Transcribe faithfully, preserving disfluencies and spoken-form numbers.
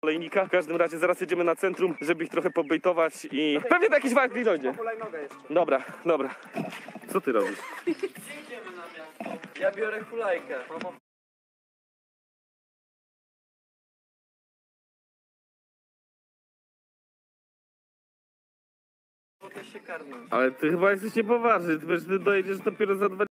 olejnika. W każdym razie zaraz jedziemy na centrum, żeby ich trochę pobejtować i pewnie to jakiś walki dojdzie. Dobra, dobra. Co ty robisz? Idziemy na miasto. Ja biorę hulajkę. Mogę się karnąć. Ale ty chyba jesteś niepoważny, ty, ty dojedziesz dopiero za dwa